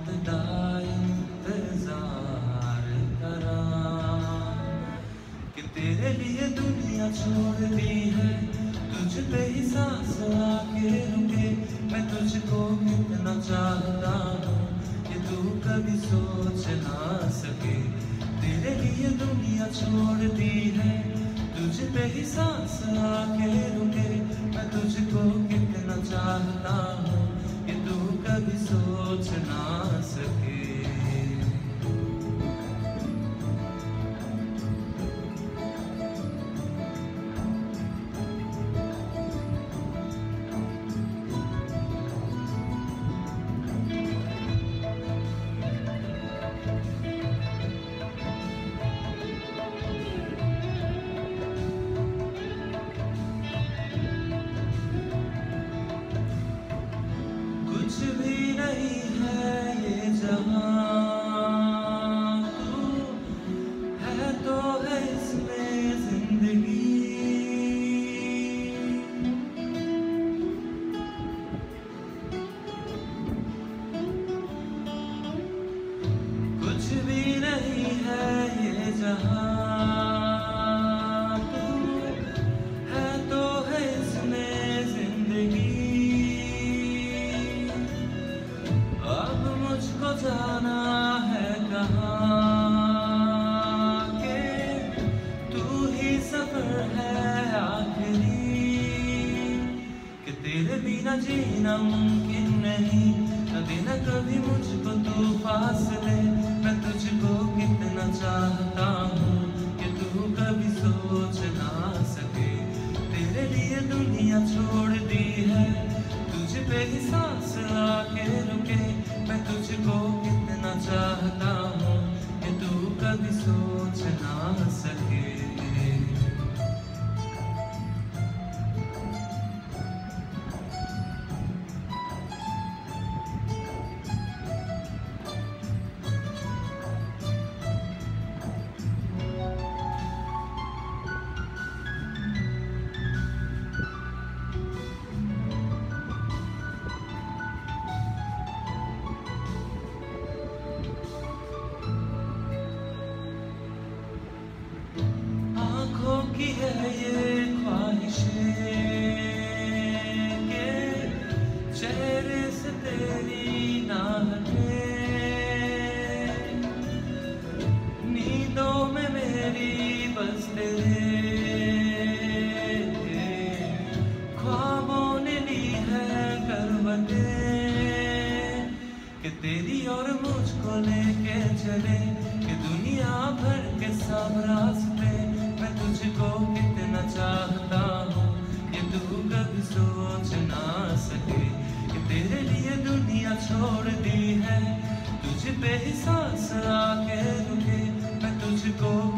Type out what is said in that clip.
खुदा इंतजार करा कि तेरे लिए दुनिया छोड़ दी है, तुझ पे ही सांस आके रुके। मैं तुझको कितना चाहता हूँ कि तू कभी सोच ना सके। तेरे लिए दुनिया छोड़ दी है, तुझ पे ही सांस आके रुके। मैं तुझको कितना चाहता हूँ कि तू कभी सोच ना सके। कुछ भी नहीं है ये जहां, तू है तो है इसमें जिंदगी। कुछ भी नहीं है ये जहां, तू है तो है इसमें जिंदगी। अब मुझको जाना है कहाँ के तू ही सफर है आखिरी। कि तेरे बिना जीना मुमकिन नहीं, कभी न कभी मुझको तू फासले। मैं तुझको कितना चाहता हूँ कि तू कभी सोच ना सके। तेरे लिए दुनिया छोड़ दी है, तुझ पे ही सांस आके रुके। मैं तुझको कितना चाहता हूँ कि तू कभी सोच ना सके। की है ये ख्वाहिशें के चेहरे से तेरी ना हटे। नींदों में मेरी बस तेरे ख्वाबों ने ली है करवटें। कि तेरी और मुझको लेके चले कि दुनिया भर के सब रास्ते। मैं तुझको कितना चाहता हूँ कि तू कभी सोच ना सके। कि तेरे लिए दुनिया छोड़ दी है, तुझ पे ही सांस आके रुके। मैं तुझको